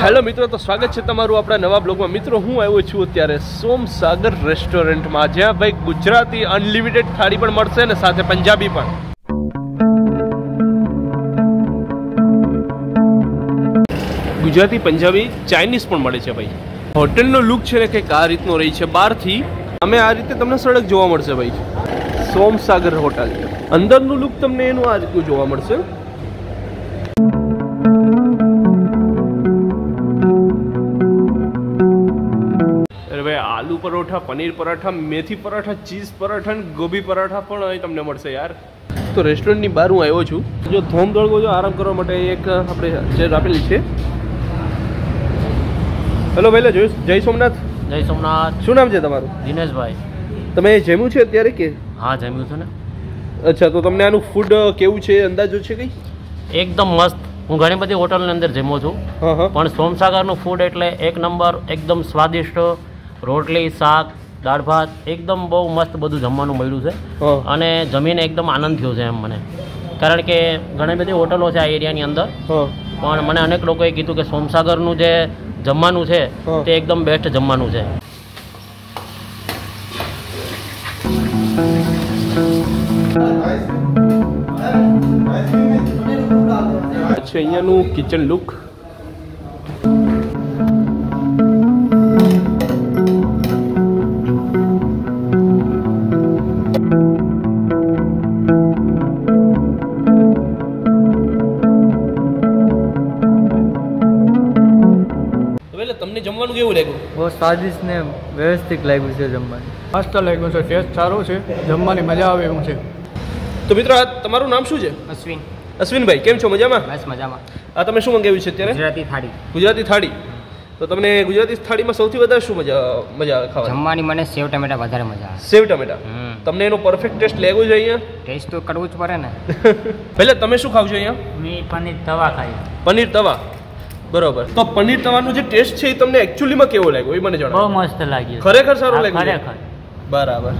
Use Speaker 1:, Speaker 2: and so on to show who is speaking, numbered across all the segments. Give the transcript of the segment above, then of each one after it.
Speaker 1: Hello मित्रों, तो स्वागत है तमारू अपना नवा ब्लॉग में। मित्रों हूँ आव्यो छुं अत्यारे सोमसागर रेस्टोरेंट में, ज्यां भाई गुजराती अनलिमिटेड थाળી पण मळशे ने साथे पंजाबी पण। गुजराती पंजाबी चाइनीज पण मळे छे भाई। होटेलनो लुक छे ने कंईक आ रीतनो रही छे। बहारथी अमे आ रीते तमने सड़क जोवा मळशे भाई। सोमसागर होटल अंदरनो लुक तमने एनुं आ रीतनुं जोवा मळशे। आलू परोठा, पनीर पराठा, मेथी पराठा, चीज पराठा, गोभी पराठा पण અહીં તમને મળશે યાર। તો રેસ્ટોરન્ટની બહાર હું આવ્યો છું। જો ધોમ દોડગો જો આરામ કરવા માટે એક આપણે ચેર આપેલી છે। હેલો ભાઈ, જય સોમનાથ।
Speaker 2: જય સોમનાથ।
Speaker 1: શું નામ છે તમારું?
Speaker 2: દિનેશભાઈ।
Speaker 1: તમે જમ્યું છે અત્યારે કે?
Speaker 2: હા, જમ્યું છે ને।
Speaker 1: અચ્છા, તો તમને આનું ફૂડ કેવું છે, અંદાજો છે કઈ?
Speaker 2: એકદમ મસ્ત। હું ઘણી બધી હોટલની અંદર જમ્યો છું, પણ સોમસાગરનું ફૂડ એટલે એક નંબર, એકદમ સ્વાદિષ્ટ। રોટલી, શાક, દાળ ભાત એકદમ બહુ મસ્ત બધું જમવાનું મળ્યું છે અને જમીને એકદમ આનંદ થયો છે એમ મને। કારણ કે ઘણી બધી હોટલો છે આ એરિયાની અંદર, પણ મને અનેક લોકોએ કીધું કે સોમસાગરનું જે જમવાનું છે તે એકદમ બેસ્ટ જમવાનું છે।
Speaker 1: અચ્છા, અહીંયાનું કિચન લુક તમને જમવાનું કેવું લાગ્યું?
Speaker 3: બહુ સ્વાદિષ્ટ ને વ્યવસ્થિત લાગ્યું છે જમવાનું।
Speaker 4: મસ્ત લાગ્યું છે, ટેસ્ટ સારો છે, જમવાની મજા આવે એવું છે।
Speaker 1: તો મિત્રો, આ તમારું નામ શું છે?
Speaker 2: અશ્વિન।
Speaker 1: અશ્વિનભાઈ, કેમ છો? મજામાં?
Speaker 2: બસ મજામાં।
Speaker 1: આ તમે શું મંગાવ્યું છે અત્યારે?
Speaker 2: ગુજરાતી થાળી।
Speaker 1: ગુજરાતી થાળી। તો તમને ગુજરાતી થાળીમાં સૌથી વધારે શું મજા આવે ખાવાની?
Speaker 2: જમવાની મને સેવ ટમેટા વધારે મજા આવે।
Speaker 1: સેવ ટમેટા? તમને એનો પરફેક્ટ ટેસ્ટ લેવો છે અહીંયા?
Speaker 2: ટેસ્ટ તો કરવું જ પડે ને।
Speaker 1: પહેલા તમે શું ખાવ છો અહીંયા?
Speaker 2: મેં પનીર તવા ખાઈ।
Speaker 1: પનીર તવા, બરોબર। તો પનીર તવાનો જે ટેસ્ટ છે એ તમને એકચ્યુઅલીમાં કેવો લાગ્યો એ મને જણાવો।
Speaker 2: બહુ મસ્ત લાગ્યો।
Speaker 1: ખરેખર સારો લાગ્યો?
Speaker 2: ખરેખર।
Speaker 1: બરાબર।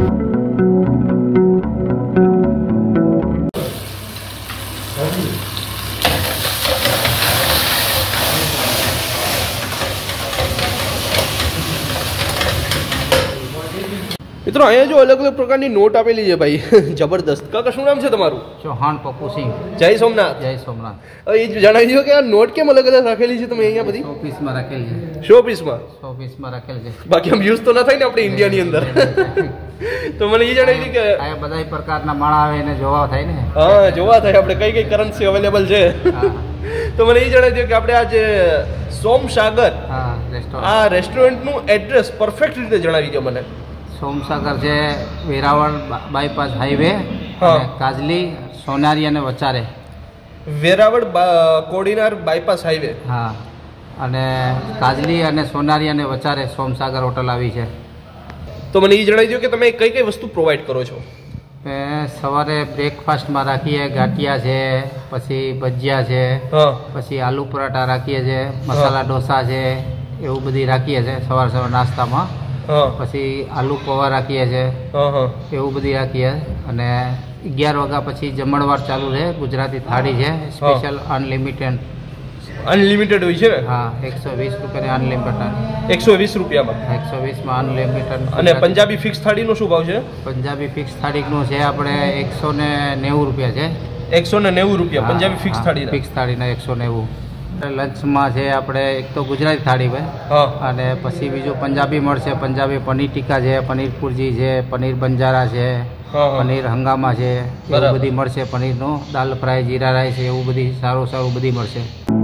Speaker 1: મિત્રો અહીંયા જો અલગ અલગ પ્રકારની નોટ આપેલી છે ભાઈ, જબરદસ્ત। કાકા શું નામ છે તમારું?
Speaker 2: ચૌહાણ પપ્પુ સિંહ।
Speaker 1: જય સોમનાથ।
Speaker 2: જય સોમનાથ।
Speaker 1: હવે એ જણાવી દો કે આ નોટ કેમ અલગ અલગ રાખેલી છે તમે અહીંયા બધી?
Speaker 2: શોપીસમાં રાખેલી છે।
Speaker 1: શોપીસમાં?
Speaker 2: શોપીસમાં રાખેલ છે,
Speaker 1: બાકી આમ યુઝ તો ના થાય ને આપણે ઇન્ડિયાની અંદર। તો મને એ જણાવી દે કે
Speaker 2: આ બધા પ્રકારના માળા આવે એને જોવા થાય ને।
Speaker 1: હા, જોવા થાય આપણે કઈ કઈ કરન્સી અવેલેબલ છે। તો મને એ જણાવી દો કે આપણે આ જે સોમસાગર આ રેસ્ટોરન્ટનું એડ્રેસ પરફેક્ટ રીતે જણાવી દો મને।
Speaker 2: સોમસાગર છે વેરાવળ બાયપાસ હાઈવે, કાજલી, સોનારી અને વચારે।
Speaker 1: વેરાવળ કોડીનાર બાયપાસ હાઈવે,
Speaker 2: હા, અને કાજલી અને સોનારી અને વચારે સોમસાગર હોટલ આવી છે।
Speaker 1: તો મને એ જણાવી દો કે તમે કઈ કઈ વસ્તુ પ્રોવાઈડ કરો છો?
Speaker 2: સવારે બ્રેકફાસ્ટમાં રાખીએ ગાંઠિયા છે, પછી ભજીયા છે, પછી આલુ પરાઠા રાખીએ છીએ, મસાલા ઢોસા છે, એવું બધી રાખીએ છીએ સવાર નાસ્તામાં। પછી આલુ પૌવા રાખીએ છીએ, એવું બધી રાખીએ। અને 11 વાગ્યા પછી જમણવાર ચાલુ રહે। ગુજરાતી થાળી છે, સ્પેશિયલ અનલિમિટેડ।
Speaker 1: અનલિમિટેડ હોય છે ને? હા,
Speaker 2: 120 રૂપિયાની અનલિમિટેડ।
Speaker 1: 120 રૂપિયામાં?
Speaker 2: 120માં અનલિમિટેડ।
Speaker 1: અને પંજાબી ફિક્સ થાળીનો શું ભાવ છે?
Speaker 2: પંજાબી ફિક્સ થાળીનું છે આપણે 190 રૂપિયા છે।
Speaker 1: 190 રૂપિયા પંજાબી ફિક્સ થાળી?
Speaker 2: ફિક્સ થાળીના 190। લંચમાં છે આપણે એક તો ગુજરાતી થાળી ભાઈ, અને પછી બીજું પંજાબી મળશે। પંજાબી પનીર ટીકા છે, પનીર પુરજી છે, પનીર બંજારા છે, પનીર હંગામા છે, એવું બધી મળશે। પનીરનું દાલ ફ્રાય, જીરા રાઈસ, એવું બધી સારું બધી મળશે।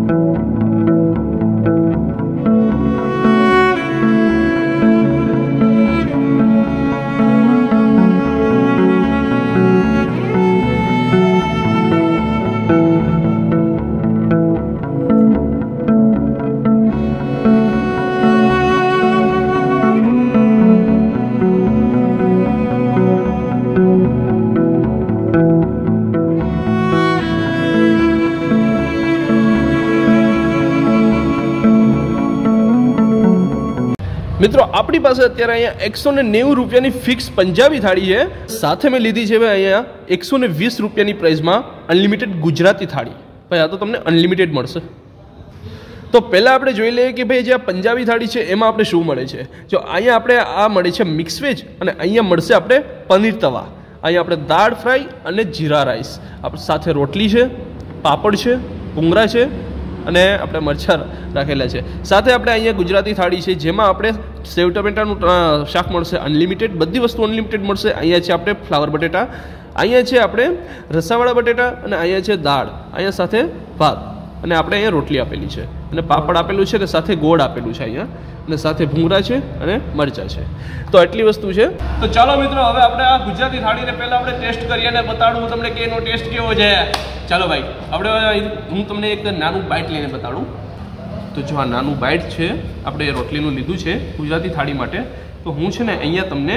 Speaker 1: મિત્રો આપણી પાસે અત્યારે અહીંયા 190 રૂપિયાની ફિક્સ પંજાબી થાળી છે, સાથે મેં લીધી છે ભાઈ અહીંયા 120 રૂપિયાની પ્રાઇસમાં અનલિમિટેડ ગુજરાતી થાળી। ભાઈ આ તો તમને અનલિમિટેડ મળશે। તો પહેલાં આપણે જોઈ લઈએ કે ભાઈ જે આ પંજાબી થાળી છે એમાં આપણે શું મળે છે. જો અહીંયા આપણે આ મળે છે મિક્સ વેજ અને અહીંયા મળશે આપણે પનીર તવા. અહીંયા આપણે દાળ ફ્રાય અને જીરા રાઈસ, આપણે સાથે રોટલી છે, પાપડ છે, ભૂંગળા છે અને આપણે મરચાં રાખેલા છે. સાથે આપણે અહીંયા ગુજરાતી થાળી છે જેમાં આપણે સેવ ટમેટાનું શાક મળશે અનલિમિટેડ, બધી વસ્તુ અનલિમિટેડ મળશે. અહીંયા છે આપણે ફ્લાવર બટેટા, અહીંયા છે આપણે રસાવાળા બટેટા અને અહીંયા છે દાળ, અહીંયા સાથે ભાત અને આપણે અહીંયા રોટલી આપેલી છે અને પાપડ આપેલું છે અને સાથે ગોળ આપેલું છે અહીંયા અને સાથે ભૂંગળા છે અને મરચાં છે. તો આટલી વસ્તુ છે. તો ચાલો મિત્રો હવે આપણે આ ગુજરાતી થાળીને પહેલાં આપણે ટેસ્ટ કરીએ અને બતાડું તમને કે એનો ટેસ્ટ કેવો છે. ચાલો ભાઈ આપણે હું તમને એક નાનું બાઇટ લઈને બતાડું. તો જો આ નાનું બાઇટ છે આપણે રોટલીનું લીધું છે ગુજરાતી થાળી માટે. તો હું છે ને અહીંયા તમને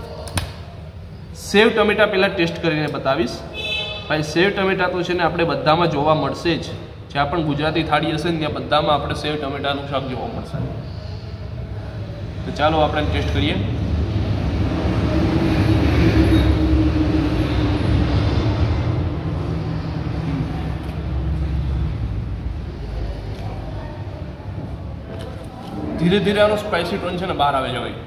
Speaker 1: સેવ ટમેટા પહેલાં ટેસ્ટ કરીને બતાવીશ. ભાઈ સેવ ટમેટા તો છે ને આપણે બધામાં જોવા મળશે જ, જ્યાં પણ ગુજરાતી થાળી હશે ને ત્યાં બધામાં આપણે સેવ ટમેટાનું શાક જોવા મળશે. તો ચાલો આપણે ટેસ્ટ કરીએ. ધીરે ધીરે આનો સ્પાઇસી ટોન છે ને બહાર આવે છે ભાઈ.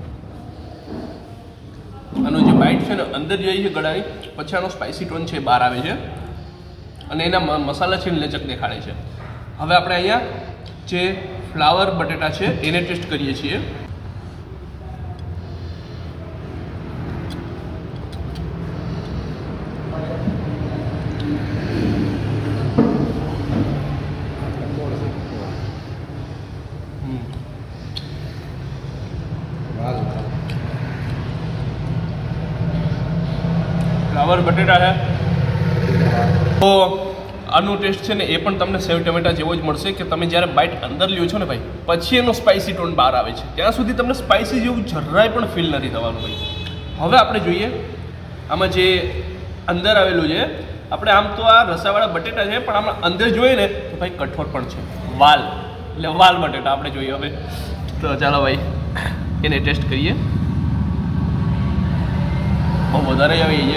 Speaker 1: આનો જે બાઇટ છે ને અંદર જાય છે ગળાની, પછી આનો સ્પાઇસી ટોન છે બહાર આવે છે અને એના મસાલા છે લચક દેખાડે છે. હવે આપણે અહીંયા જે ફ્લાવર બટેટા છે એને ટેસ્ટ કરીએ છીએ. ફ્લાવર બટેટા છે તો આનું ટેસ્ટ છે ને એ પણ તમને સેવ ટમેટા જેવો જ મળશે કે તમે જ્યારે બાઇટ અંદર લ્યો છો ને ભાઈ પછી એનો સ્પાઇસી ટોન બહાર આવે છે. ત્યાં સુધી તમને સ્પાઇસી જેવું જરાય પણ ફીલ નથી થવાનું ભાઈ. હવે આપણે જોઈએ આમાં જે અંદર આવેલું છે, આપણે આમ તો આ રસાવાળા બટેટા છે પણ આમાં અંદર જોઈએ ને તો ભાઈ કઠોળ પણ છે, વાલ એટલે વાલ બટેટા આપણે જોઈએ હવે. તો ચાલો ભાઈ એને ટેસ્ટ કરીએ. બહુ વધારે આવી છે.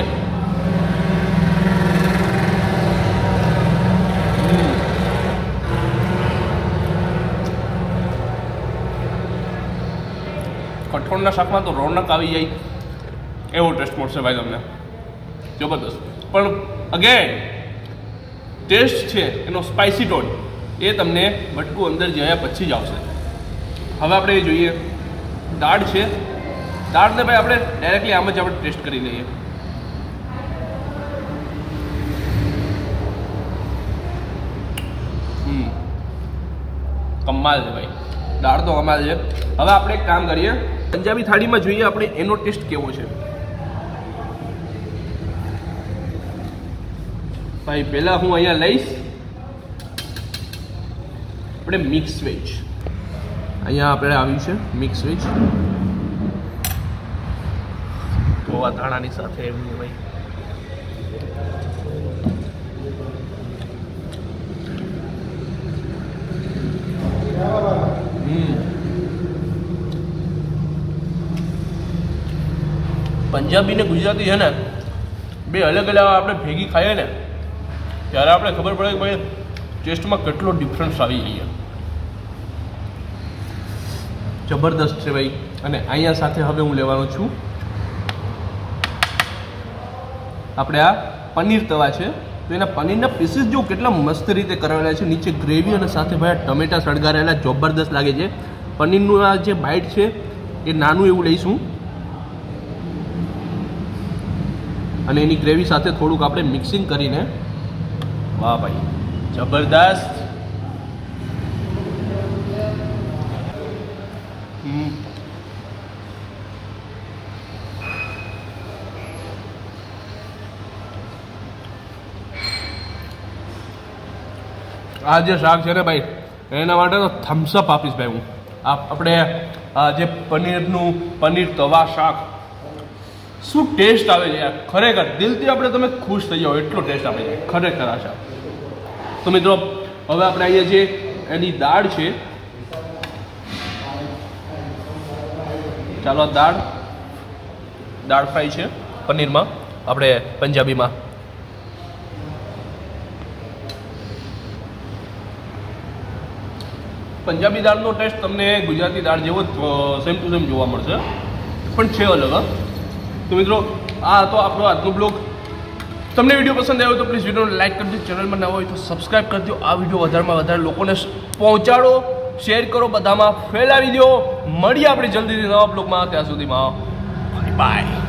Speaker 1: કઠોળના શાકમાં તો રોનક આવી જાય એવો ટેસ્ટ મળશે ભાઈ તમને, જબરદસ્ત. પણ અગેન ટેસ્ટ છે એનો સ્પાઇસી ટોન એ તમને બટકું અંદર જયા પછી જ આવશે. હવે આપણે એ જોઈએ દાળ છે. દાળને ભાઈ આપણે ડાયરેક્ટલી આમ જ આપણે ટેસ્ટ કરી લઈએ. કમાલ છે ભાઈ, દાળ તો કમાલ છે. હવે આપણે એક કામ કરીએ, પંજાબી થાળીમાં જોઈએ આપણે એનો ટેસ્ટ કેવો છે. ભાઈ પહેલાં હું અહીંયા લઈશ આપણે મિક્સ વેજ. અહીંયા આપણે આવ્યું છે મિક્સ વેજ ગોવા ધાણાની સાથે એવી ભાઈ. પંજાબી ને ગુજરાતી છે ને બે અલગ અલગ આપણે ભેગી ખાઈએ ને ત્યારે આપણે ખબર પડે કે ભાઈ ટેસ્ટમાં કેટલો ડિફરન્સ આવી જઈએ. જબરદસ્ત છે ભાઈ. અને અહીંયા સાથે હવે હું લેવાનો છું આપણે આ પનીર તવા છે. તો એના પનીરના પીસીસ જો કેટલા મસ્ત રીતે કરાવેલા છે, નીચે ગ્રેવી અને સાથે ભાઈ આ ટમેટા સળગારેલા જબરદસ્ત લાગે છે. પનીરનું આ જે બાઇટ છે એ નાનું એવું લઈશું અને એની ગ્રેવી સાથે થોડુંક આપણે મિક્સિંગ કરીને, વાહ ભાઈ જબરદસ્ત. આ જે શાક છે ને ભાઈ એના માટે તો થમ્સઅપ આપીશ ભાઈ હું. આપણે આ જે પનીર તવા શાક શું ટેસ્ટ આવે છે યાર, ખરેખર દિલથી આપણે તમે ખુશ થઈ જાઓ એટલો ટેસ્ટ આપે છે ખરેખર આ શાક. તો મિત્રો હવે આપણે અહીંયા જે એની દાળ છે, ચાલો દાળ ફ્રાય છે પનીરમાં આપણે પંજાબીમાં. પંજાબી દાળનો ટેસ્ટ તમને ગુજરાતી દાળ જેવો જ સેમ ટુ સેમ જોવા મળશે, પણ છે અલગ. હા, તો મિત્રો આ હતો આપણો આજનો બ્લોગ. તમને વિડીયો પસંદ આવ્યો તો પ્લીઝ વિડીયોને લાઈક કરજો, ચેનલમાં નવા હોય તો સબસ્ક્રાઈબ કરી દો, આ વિડીયો વધારેમાં વધારે લોકોને પહોંચાડો, શેર કરો, બધામાં ફેલાવી દો. મળીએ આપણે જલ્દીથી નવા બ્લોગમાં, ત્યાં સુધીમાં બાય બાય.